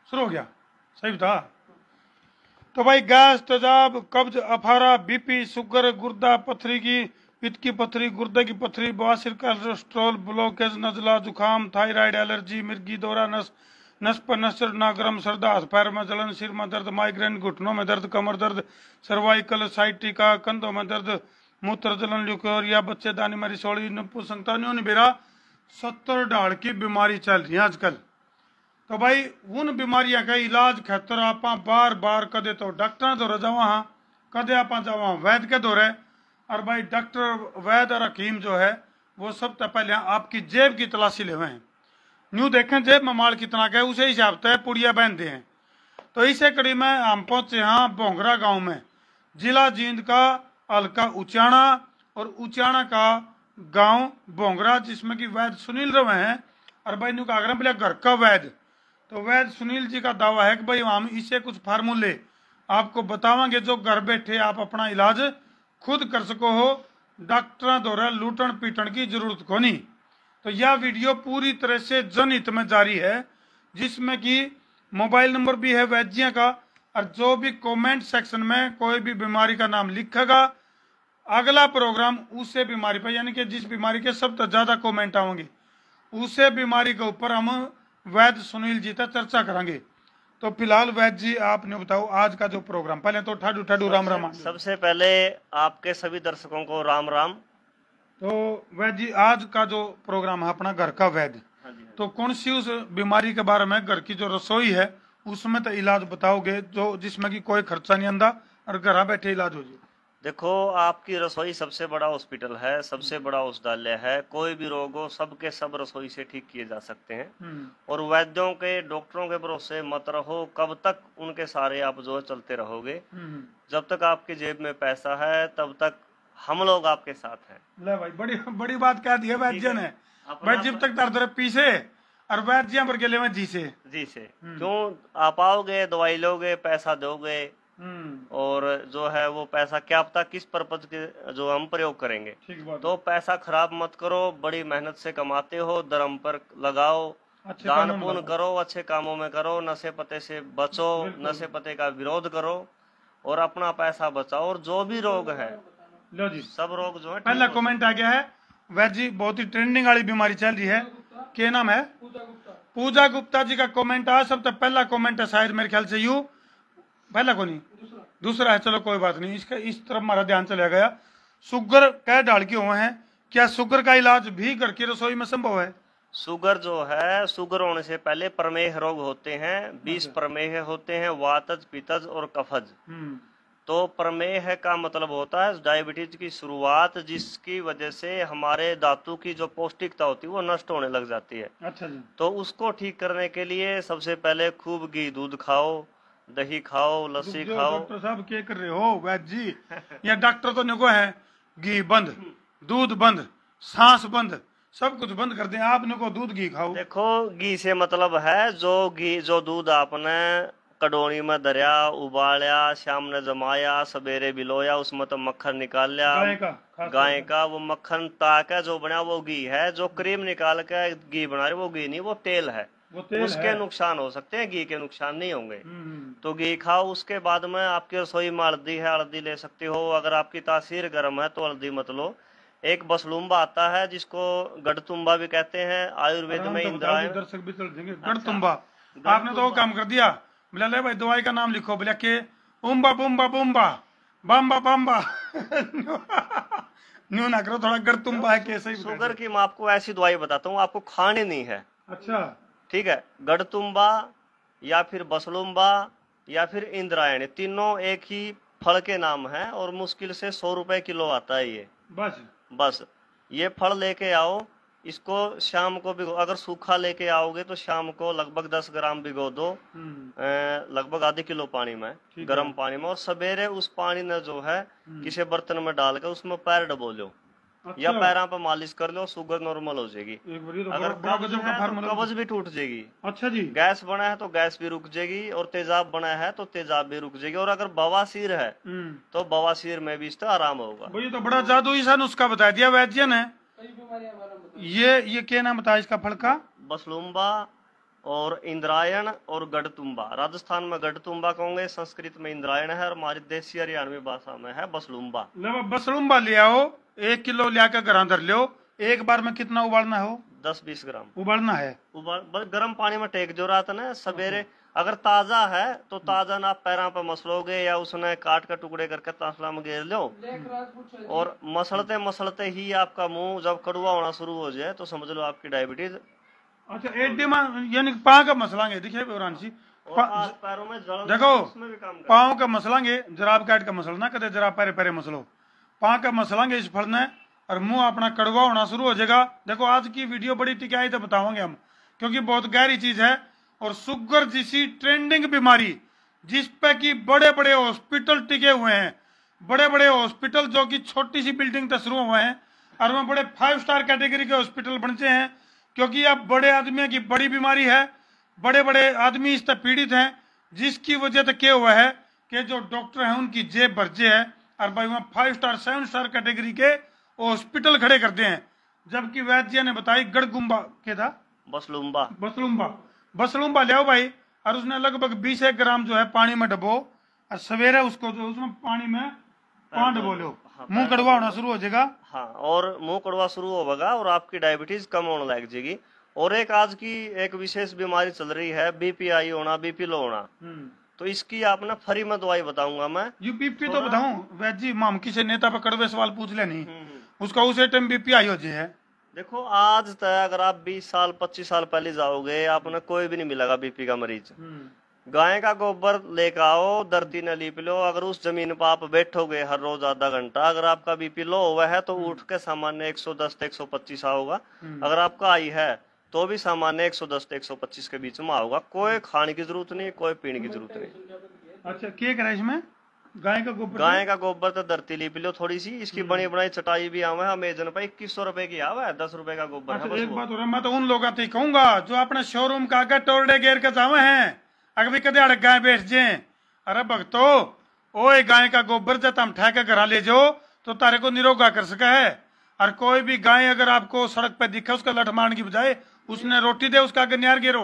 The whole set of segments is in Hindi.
शुरू हो गया, सही बता। तो भाई गैस, तेजाब, कब्ज, अफारा, बीपी, शुगर, गुर्दा पथरी की, पित्त की पथरी, गुर्दे की पथरी, बवासीर, कोलेस्ट्रॉल, ब्लॉकेज, नजला, जुकाम, थायराइड, एलर्जी, मिर्गी, दौरा, नस पर नस चढ़ना, गर्म सर्दा, हाथ पैर में जलन, सिर में दर्द, माइग्रेन, घुटनों में दर्द, कमर दर्द, सर्वाइकल, साइटिका, कंधों में दर्द, मूत्र जलन, ल्यूकोरिया, बच्चेदानी, मरीसोड़ी, नपुंसकता, न्यूनबेरा, 70 ढाल की बीमारी चल रही है आजकल। तो भाई उन बीमारियां का इलाज खातर आप बार बार कदे तो डॉक्टर दौरे जावा, हाँ कदे आप जावा वैद्य के दौरे। और भाई डॉक्टर, वैद्य और हकीम जो है वो सबसे पहले आपकी जेब की तलाशी ले हैं, न्यू देखें जेब में माल कितना का है, उसे हिसाब से पुड़िया बांधते हैं। तो इसे कड़ी में हम पहुंचे हाँ भोंगरा गांव में, जिला जींद का हल्का उचाना और उचाना का गांव भोंगरा, जिसमें कि वैद्य सुनील रवे हैं। और भाई न्यू का आग्रह बोले घर का वैद्य, तो वैद्य सुनील जी का दावा है कि भाई हम इसे कुछ फार्मूले आपको बतावांगे जो घर बैठे आप अपना इलाज खुद कर सको हो, डॉक्टर द्वारा लूटन पीटन की जरूरत को नहीं। तो यह वीडियो पूरी तरह से जनहित में जारी है, जिसमें कि मोबाइल नंबर भी है वैद्य का, और जो भी कमेंट सेक्शन में कोई भी बीमारी का नाम लिखेगा, अगला प्रोग्राम उसे बीमारी पर, यानी कि जिस बीमारी के सबसे ज्यादा कमेंट आएंगे उसे बीमारी के ऊपर हम वैद्य सुनील जी तक चर्चा करेंगे। तो फिलहाल वैद्य जी आपने बताओ आज का जो प्रोग्राम, पहले तो ठाडू ठाडू राम राम। सबसे पहले आपके सभी दर्शकों को राम राम। तो वैद्य जी आज का जो प्रोग्राम है अपना घर का वैद्य, तो कौन सी उस बीमारी के बारे में, घर की जो रसोई है उसमें तो इलाज बताओगे जो जिसमें कि कोई खर्चा नहीं आंदा और घर बैठे इलाज हो जाए। देखो, आपकी रसोई सबसे बड़ा हॉस्पिटल है, सबसे बड़ा औषधालय है। कोई भी रोग हो सबके सब रसोई से ठीक किए जा सकते हैं। और वैद्यों के, डॉक्टरों के भरोसे मत रहो। कब तक उनके सारे आप जो चलते रहोगे? जब तक आपकी जेब में पैसा है तब तक हम लोग आपके साथ हैं। ले भाई बड़ी बड़ी बात कह दी है वैद्य ने। भाई जब तक दर्द पीसे और वैद्य पर गेले में जी से क्यों आप आओगे, दवाई लोगे, पैसा दोगे, और जो है वो पैसा क्या पता किस पर्पज के जो हम प्रयोग करेंगे। तो पैसा खराब मत करो, बड़ी मेहनत से कमाते हो, धर्म पर लगाओ, दान पुण्य करो, अच्छे कामों में करो, नशे पते से बचो, नशे पते का विरोध करो और अपना पैसा बचाओ। और जो भी रोग है, लो जी, सब रोग जो है। पहला कमेंट आ गया है वैद्य जी, बहुत ही ट्रेंडिंग वाली बीमारी चल रही है, क्या नाम है? पूजा गुप्ता जी का कमेंट आया। सबसे पहला कमेंट है शायद मेरे ख्याल से यू, पहला को नहीं दूसरा है, चलो कोई बात नहीं, इसका इस तरफ हमारा ध्यान चला गया। शुगर कै ढाल के हुए हैं, क्या शुगर का इलाज भी घर की रसोई में संभव है? शुगर जो है, शुगर होने से पहले प्रमेह रोग होते हैं, 20 प्रमेह होते हैं, वातज, पित्तज और कफज। तो प्रमेह का मतलब होता है डायबिटीज की शुरुआत, जिसकी वजह से हमारे धातु की जो पौष्टिकता होती है वो नष्ट होने लग जाती है। अच्छा जी। तो उसको ठीक करने के लिए सबसे पहले खूब घी दूध खाओ, दही खाओ, लस्सी खाओ। डॉक्टर साहब क्या कर रहे हो वैद्य जी? या डॉक्टर तो नको है घी बंद, दूध बंद, सांस बंद, सब कुछ बंद कर दें, आप नको दूध घी खाओ। देखो, घी से मतलब है जो दूध आपने कटोरी में दरिया, उबाला, शाम ने जमाया, सवेरे बिलोया, उसमें तो मक्खन निकाल लिया गाय का, वो मक्खन ताक जो बना वो घी है। जो क्रीम निकाल के घी बना रहे वो घी नहीं, वो तेल है। उसके नुकसान हो सकते हैं, घी के नुकसान नहीं होंगे। तो घी खाओ। उसके बाद में आपकी रसोई में हल्दी है, हल्दी ले सकते हो। अगर आपकी तासीर गर्म है तो हल्दी मत लो। एक बसलुम्बा आता है जिसको गढ़तुम्बा भी कहते हैं, आयुर्वेद में इंद्रायण। दर्शक भी चल जाएंगे गढ़तुम्बा। आपने तो वो काम कर दिया, बोला ले भाई दवाई का नाम लिखो, बोला के उम्बा बुम्बा बुम्बा बम्बा बम्बा न्यू ना करो, थोड़ा गढ़तुम्बा है कैसे। शुगर की मैं आपको ऐसी दवाई बताता हूँ, आपको खानी नहीं है। अच्छा, ठीक है। गढ़तुम्बा या फिर बसलुम्बा या फिर इंद्रायण, तीनों एक ही फल के नाम हैं और मुश्किल से 100 रुपए किलो आता है ये। बस ये फल लेके आओ, इसको शाम को भिगो। अगर सूखा लेके आओगे तो शाम को लगभग 10 ग्राम भिगो दो, लगभग आधे किलो पानी में, गर्म पानी में। और सवेरे उस पानी ने जो है किसी बर्तन में डालकर उसमें पैर डबो लो। अच्छा। या पैरों पर मालिश कर लो, शुगर नॉर्मल हो जाएगी। तो अगर कब्ज भी टूट जाएगी। अच्छा जी। गैस बना है तो गैस भी रुक जाएगी, और तेजाब बना है तो तेजाब भी रुक जाएगी। और अगर बवासीर है तो बवासीर में भी इसका आराम होगा। भाई तो बड़ा जादू सा नुस्खा बता दिया वैद्य ने। ये क्या नाम बताया इसका फल का? बसलुम्बा और इंद्रायण और गढ़तुंबा। राजस्थान में गढ़तुंबा कहोगे, संस्कृत में इंद्रायण है, और हमारी देसी हरियाणवी भाषा में है बसलुम्बा। बसलुम्बा ले आओ, 1 किलो ले आकर घर धर लो। एक बार में कितना उबालना हो? 10-20 ग्राम उबालना है। बस गर्म पानी में टेक जो रात ना सवेरे। अगर ताजा है तो ताजा ना आप पैरों पर मसलोगे या उसने काट कर टुकड़े करके तसला में घेर लो, और मसलते मसलते ही आपका मुंह जब कड़वा होना शुरू हो जाए तो समझ लो आपकी डायबिटीज। अच्छा, एडी में यानी पाँव का मसलांगे, देखिए जी पैरों में देखो, पाँव का मसलांगे, जराब काट का मसलना, कदे जराब पैरे पैरे मसलो, पाँव का मसलांगे इस फलने और मुंह अपना कड़वा होना शुरू हो जाएगा। देखो आज की वीडियो बड़ी टिकाई तो बताओगे हम, क्योंकि बहुत गहरी चीज है। और शुगर जैसी ट्रेंडिंग बीमारी जिस पे कि बड़े बड़े हॉस्पिटल टिके हुए हैं, बड़े बड़े हॉस्पिटल जो कि छोटी सी बिल्डिंग तक शुरू हुए हैं, और वह बड़े 5 स्टार कैटेगरी के हॉस्पिटल बनते हैं, क्योंकि अब बड़े आदमियों की बड़ी बीमारी है, बड़े बड़े आदमी इससे पीड़ित हैं, जिसकी वजह से क्या हुआ है कि जो डॉक्टर हैं उनकी जेब भरजे है, और भाई वहाँ 5 स्टार 7 स्टार कैटेगरी के हॉस्पिटल खड़े करते हैं। जबकि वैद्य जी ने बताई गढ़गुम्बा क्या था, बसलुम्बा ले आओ भाई, और उसने लगभग 20 ग्राम जो है पानी में डबो, और सवेरे उसको जो उसमें पानी में 5 डबो लो, मुंह कड़वा होना शुरू हो जाएगा। हाँ, और मुंह कड़वा शुरू होगा और आपकी डायबिटीज कम होने लग जाएगी। और एक आज की एक विशेष बीमारी चल रही है, बीपी हाई होना, बीपी लो होना। तो इसकी आपने फ्री में दवाई बताऊंगा मैं। बीपी तो बताऊं वैद्य जी, माम किसी नेता पे कड़वे सवाल पूछ ले नहीं, उसका उसे टाइम बीपी आई हो जाए। देखो आज तक अगर आप 20 साल 25 साल पहले जाओगे, आपने कोई भी नहीं मिलेगा बीपी का मरीज। गाय का गोबर लेकर आओ, धरती न लीप लो, अगर उस जमीन पर आप बैठोगे हर रोज आधा घंटा, अगर आपका बीपी लो हुआ है तो उठ के सामान्य 110 से 125 होगा। अगर आपका आई है तो भी सामान्य 110 से 125 के बीच में होगा। कोई खाने की जरूरत नहीं, कोई पीने की जरूरत नहीं। अच्छा, क्या करें इसमें? गाय का गोबर तो धरती लीप लो थोड़ी सी, इसकी बनी बनाई चटाई भी आवे है अमेजन पे, 2100 रुपए की आवा है, 10 रुपए का गोबर। अच्छा, एक बात हो रहा है, मैं तो उन लोगों से कहूंगा जो अपने शोरूम का आगे टोरडे घेर के जावे हैं, अगर भी कदे गाय बैठ जाए, अरे भक्तो ओ गाय का गोबर जब हम ठा के घर ले जाओ तो तारे को निरोगा कर सका है। और कोई भी गाय अगर आपको सड़क पे दिखे, उसका लठ मारने की बजाय उसने रोटी दे, उसका आगे न्यार गिरो।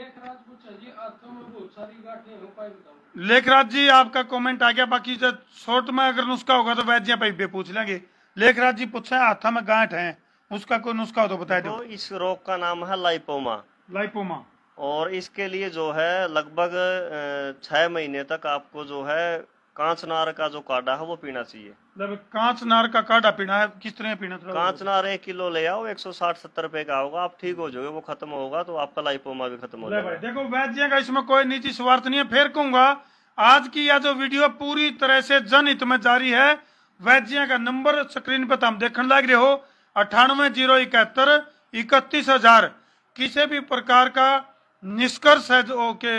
लेखराज जी आपका कमेंट आ गया, बाकी जब शॉर्ट में अगर नुस्खा होगा तो वैद्य पे पूछ लेंगे। लेखराज जी पूछा है हाथा में गांठ है, उसका कोई नुस्खा हो तो बता दो। इस रोग का नाम है लाइपोमा, और इसके लिए जो है लगभग 6 महीने तक आपको जो है कांच नार का जो काढ़ा है वो पीना चाहिए। कांच नार का काढ़ा पीना है, किस तरह पीना? कांच नार 1 किलो ले आओ, 160-70 रुपए का होगा, आप ठीक हो जाओगे, वो खत्म होगा तो आपका लाइपोमा भी खत्म हो जाएगा। देखो वैद्य का इसमें कोई निजी स्वार्थ नहीं है। फिर कहूंगा आज की यह जो वीडियो पूरी तरह से जनहित में जारी है। वैद्य का नंबर स्क्रीन पर हम देखने लग रहे हो, 980171 31,000। किसी भी प्रकार का निष्कर्ष है जो के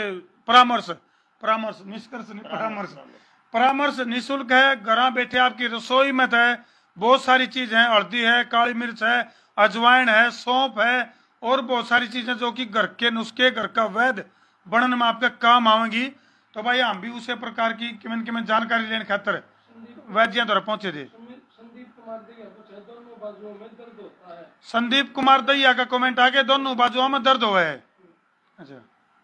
परामर्श निःशुल्क है। घर बैठे आपकी रसोई में है, बहुत सारी चीज है, हल्दी है, काली मिर्च है, अजवाइन है, सौंफ है, और बहुत सारी चीजें जो कि घर के नुस्खे, घर का वैद्य बनने में आपके काम आवेंगी। तो भाई हम भी उसी प्रकार की किमें जानकारी लेने खातर वैद्य द्वारा पहुंचे थे। संदीप कुमार दहिया का कमेंट आगे, दोनों बाजुओं में दर्द हुआ है। अच्छा,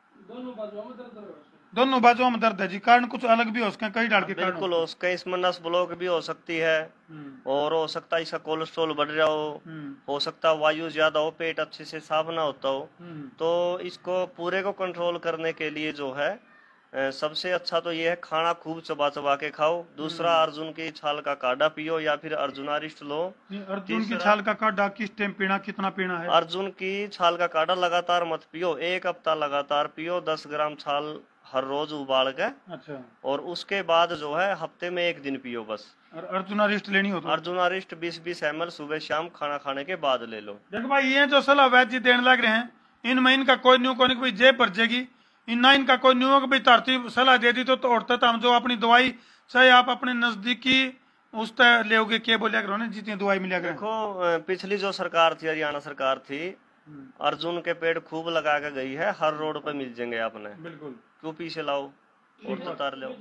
दोनों बाजुओं में दर्द है जी, कारण कुछ अलग भी हो सकते, कई डाल के बिल्कुल हो सकते, इसमें नस ब्लॉक भी हो सकती है, और हो सकता है इसका कोलेस्ट्रॉल बढ़ रहा हो सकता है वायु ज्यादा हो, पेट अच्छे से साफ ना होता हो। तो इसको पूरे को कंट्रोल करने के लिए जो है सबसे अच्छा तो ये है खाना खूब चबा चबा के खाओ। दूसरा, अर्जुन की छाल का काढ़ा पियो या फिर अर्जुनारिष्ट लो। अर्जुन की छाल का काढ़ा किस टाइम पीना, कितना पीना है? अर्जुन की छाल का काढ़ा लगातार मत पियो, 1 हफ्ता लगातार पियो, 10 ग्राम छाल हर रोज उबाल के। अच्छा, और उसके बाद जो है हफ्ते में 1 दिन पियो बस। और अर्जुनारिष्ट लेनी हो तो अर्जुनारिष्ट 20-20 ml सुबह शाम खाना खाने के बाद ले लो। देखो भाई, ये जो सलाह वैद्य देने लग रहे हैं, इनमें इनका कोई न्यू कोई भाई जेब भर जाएगी, इनना इनका कोई न्यू भी तरतीब सलाह दे दी तो उड़ते हम जो अपनी दवाई चाहे आप अपने नजदीकी उस तय ले क्या बोलिया करो ना, जितनी दवाई मिलिया करो। देखो पिछली जो सरकार थी, हरियाणा सरकार थी, अर्जुन के पेड़ खूब लगा के गई है, हर रोड पे मिल जाएंगे आपने। बिल्कुल, क्यों पीछे लाओ और उतार लो।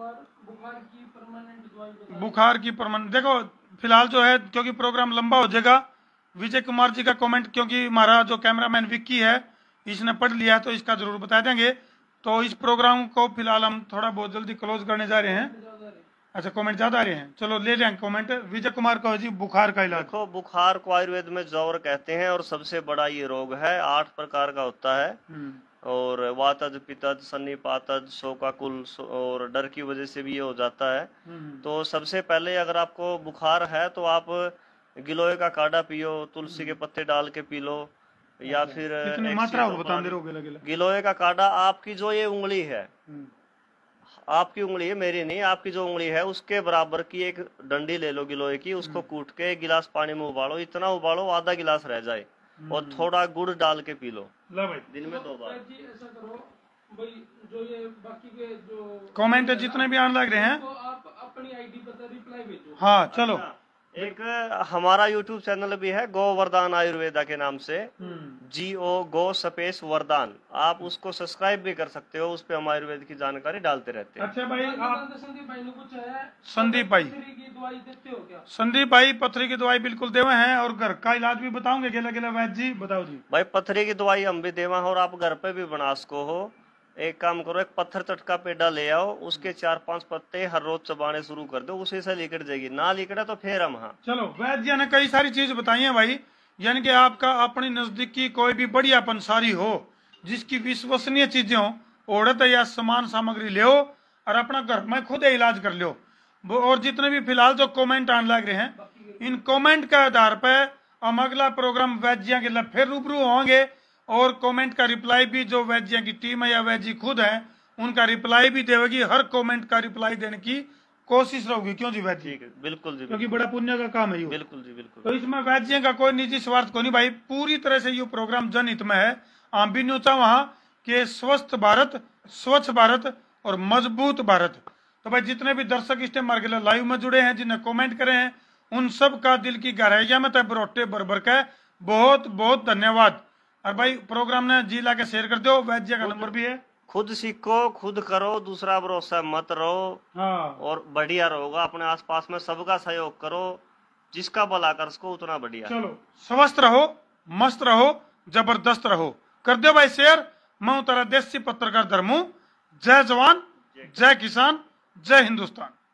बुखार की परमानेंट देखो फिलहाल जो है, क्योंकि प्रोग्राम लंबा हो जाएगा, विजय कुमार जी का कमेंट, क्योंकि हमारा जो कैमरामैन विक्की है इसने पढ़ लिया तो इसका जरूर बता देंगे। तो इस प्रोग्राम को फिलहाल हम थोड़ा बहुत जल्दी क्लोज करने जा रहे हैं। अच्छा, कमेंट ज्यादा आ रहे हैं, चलो ले लें कमेंट। विजय कुमार कहो जी, बुखार का इलाज। देखो, बुखार को आयुर्वेद में ज्वर कहते हैं और सबसे बड़ा ये रोग है, 8 प्रकार का होता है। और वातज, पित्तज, सन्निपातज, शोकाकुल और डर की वजह से भी ये हो जाता है। तो सबसे पहले अगर आपको बुखार है तो आप गिलोय का काढ़ा पियो, तुलसी के पत्ते डाल के पी लो, या फिर कितनी मात्रा बता दे रहे। गिलोय का काढ़ा आपकी जो ये उंगली है, आपकी उंगली है, मेरी नहीं, आपकी जो उंगली है उसके बराबर की एक डंडी ले लो गिलोय की, उसको कूट के एक गिलास पानी में उबालो, इतना उबालो आधा गिलास रह जाए, और थोड़ा गुड़ डाल के पी लो दिन में 2 बार। ऐसा करो भाई, जो ये बाकी के जो कमेंट जितने भी आने लग रहे हैं, तो आप अपनी आईडी पर रिप्लाई भेजो। हाँ चलो। एक हमारा यूट्यूब चैनल भी है, गो वरदान आयुर्वेदा के नाम से, GO गो स्पेस वरदान, आप उसको सब्सक्राइब भी कर सकते हो, उस पे हम आयुर्वेद की जानकारी डालते रहते हैं। अच्छा भाई, आप संदीप भाई ने कुछ है, संदीप भाई पथरी की दवाई देते हो क्या? संदीप भाई पथरी की दवाई बिल्कुल देवे हैं, और घर का इलाज भी बताओगे गेला गेला वैद्य जी, बताओ जी। भाई पथरी की दवाई हम भी देवा है, और आप घर पे भी बना सको हो। एक काम करो, एक पत्थर चटका पेड़ा ले आओ, उसके 4-5 पत्ते हर रोज चबाने शुरू कर दो, उसी से लिकट जाएगी, ना लिकड़ा तो फिर हम। हाँ चलो, वैद्य जी ने कई सारी चीज बताई है भाई, यानी कि आपका अपनी नजदीकी कोई भी बढ़िया पंसारी हो, जिसकी विश्वसनीय चीजें हो, औरत या सामान सामग्री ले और अपना घर में खुद इलाज कर लो। और जितने भी फिलहाल जो कमेंट आने लग रहे हैं, इन कमेंट के आधार पर हम अगला प्रोग्राम वैद्य के लिए फिर रूबरू होंगे, और कमेंट का रिप्लाई भी जो वैद्य की टीम है या वैद्य खुद है उनका रिप्लाई भी देगी। हर कमेंट का रिप्लाई देने की कोशिश रहोगी, क्यों जी वैद्य? ठीक है, बिल्कुल जी, क्योंकि बड़ा पुण्य का काम है ये। बिल्कुल जी, बिल्कुल। तो इसमें वैद्य का कोई निजी स्वार्थ को नहीं भाई, पूरी तरह से ये प्रोग्राम जनहित में है। हम भी न्यूचा वहाँ के स्वस्थ भारत, स्वच्छ भारत और मजबूत भारत। तो भाई जितने भी दर्शक इस टाइम मार्ग लाइव में जुड़े हैं, जिन्हें कमेंट करे हैं, उन सब का दिल की गहराइया में तय बरोटे बरबर का बहुत बहुत धन्यवाद। और भाई प्रोग्राम ने जी ला के शेयर कर दो, वैद्य का नंबर भी है। खुद सीखो, खुद करो, दूसरा भरोसा मत रहो। हाँ, और बढ़िया रहोगा, अपने आसपास में सबका सहयोग करो, जिसका भला कर सको उतना बढ़िया। चलो, स्वस्थ रहो, मस्त रहो, जबरदस्त रहो। कर दो भाई शेयर। मैं तारा देसी पत्रकार धर्मू। जय जवान, जय किसान, जय हिंदुस्तान।